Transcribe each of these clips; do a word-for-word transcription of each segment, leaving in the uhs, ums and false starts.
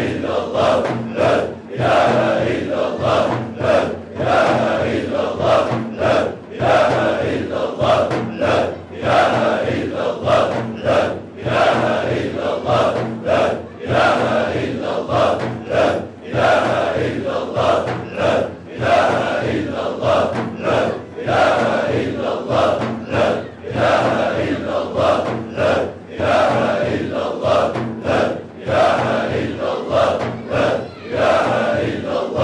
illallah, la ilahe illallah.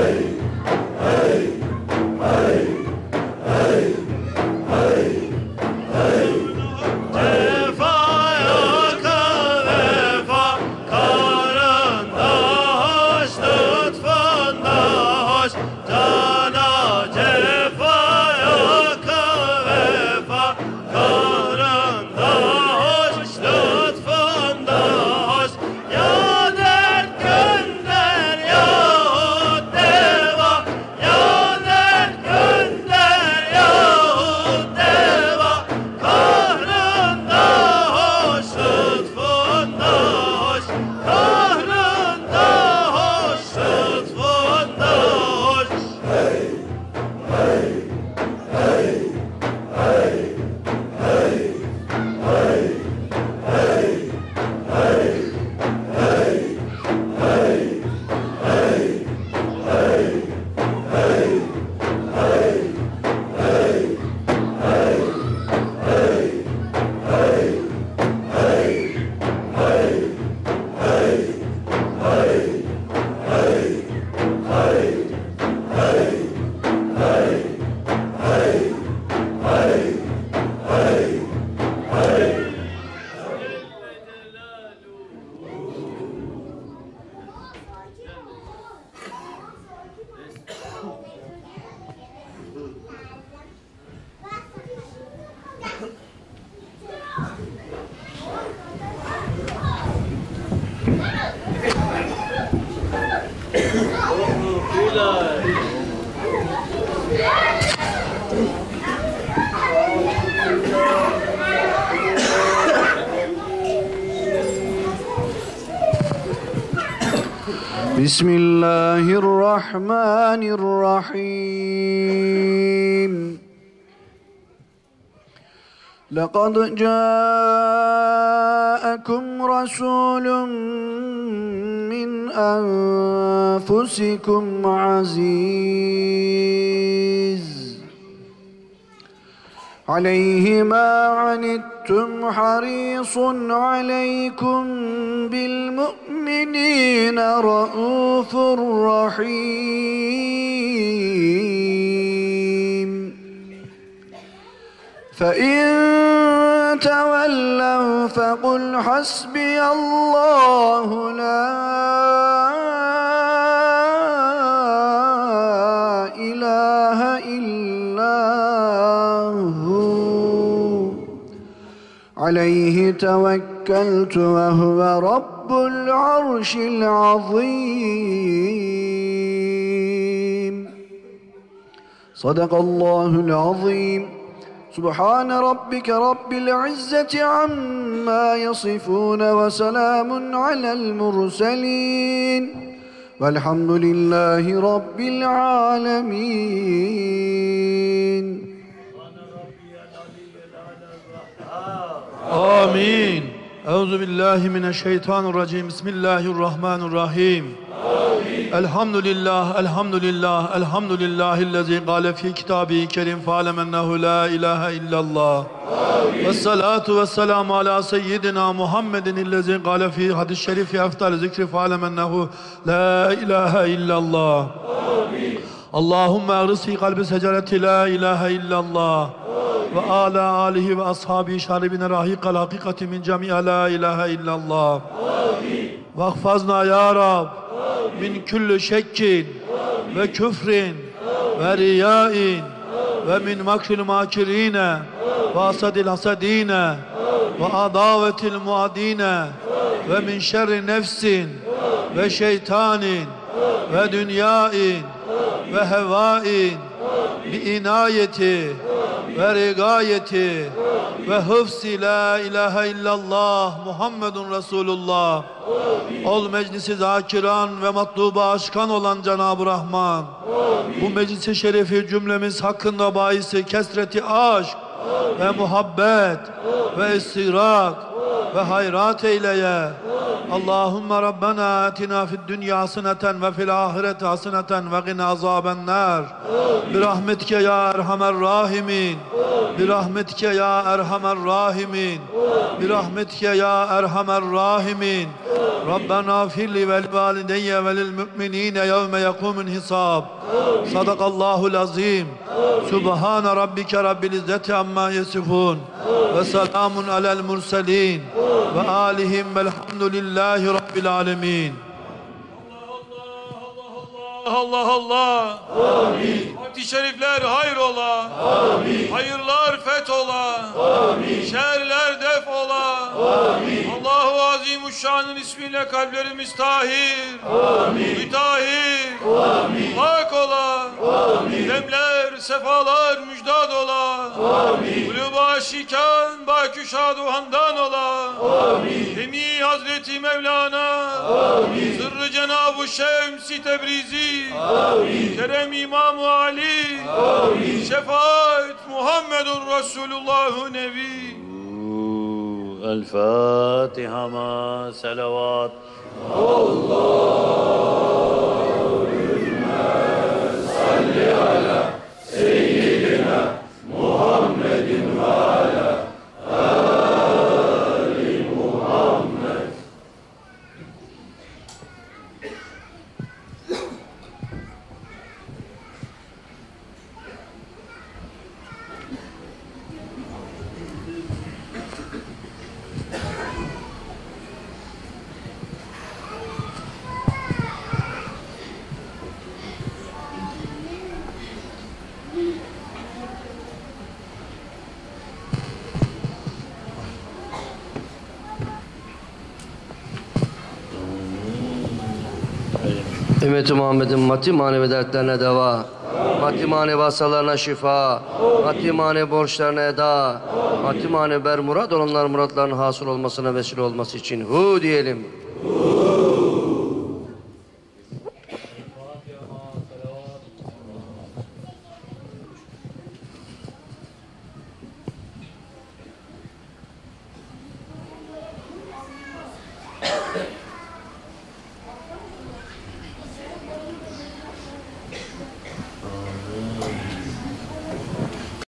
بسم الله الرحمن الرحيم لقد جاءكم رسول من أنفسكم عزيز عليه ما عنتم حريص عليكم بالمؤمنين رؤوف رحيم فإن تولوا فقل حسبي الله لا إله إلا هو عليه توكلت وهو رب العرش العظيم صدق الله العظيم سبحان ربك رب العزة عما يصفون وسلام على المرسلين والحمد لله رب العالمين آمين. Euzu billahi mineşşeytanirracim. Bismillahirrahmanirrahim. Amin. Elhamdülillah, elhamdülillah, elhamdülillahillezî gâle fî kitâbihi kerim fâlemennehu lâ ilâhe illallah. Amin. Vessalâtu vesselamu alâ seyyidina Muhammedin illezî gâle fî hadis-i şerifi eftal zikri fâlemennehu lâ ilâhe illallah. Amin. Allahümme eğris fî kalbi secereti lâ ilâhe illallah. Ve âlâ âlihi ve ashâbi şaribine rahîkal hakikati min cemî'e lâ ilâhe illallah. Amin. Vahfazna ya Rab min küllü şekkin ve küfrin ve riyâin ve min makril mâkirîne ve hasadil hasadîne ve adavetil muadîne ve min şerri nefsin ve şeytanin ve dünyâin ve hevâin bi inayeti ve rigayeti ve hıfsi la ilahe illallah Muhammedun Resulullah. Amin. Ol meclisi zakiran ve matluba aşkan olan Cenab-ı Rahman. Amin. Bu meclisi şerifi cümlemiz hakkında bahisi kesreti aşk Amin. Ve muhabbet Amin. Ve istirak Amin. Ve hayrat eyleye. Amin. Allahümme Rabbena atina fid dünya haseneten ve fil ahireti haseneten ve gina azabennar. Birahmetike ya erhamer rahimin. Birahmetike ya erhamer rahimin. Birahmetike ya erhamer rahimin. Rabbena firli vel valideyye ve lil müminine yevme yekumun hisab. Sadakallahul azim. Subhane rabbike rabbil izzeti amma yasifun. Ve selamun alel murselin. Ve alihim velhamdülillahi rabbil alemin. Allah Allah. Amin. Vakti şerifler hayrola. Amin. Hayırlar fethola. Amin. Şerler def ola. Amin. Allahu Azimuşşan'ın ismiyle kalplerimiz tahir. Amin. Mütahhir. Amin. Hak ola. Amin. Demler, sefalar müjdat ola. Amin. Kulubu aşikan, baküşadu handan ola. Amin. Demi Hazreti Mevlana. Amin. Sırrı Cenab-ı Şems-i Tebrizi. Amin. Kerem İmam-ı Ali. Amin. Şefaat Muhammedun Resulullah-ı Nebi. El Fatiha ma selavat. Allahümme salli ala seyyidina Muhammedin ve ala Ali Muhammed. Ümmeti Muhammed'in maddi manevi dertlerine deva, maddi manevi hastalarına şifa, maddi manevi borçlarına eda, maddi manevi bermurad olanlar muratlarının hasıl olmasına vesile olması için hu diyelim.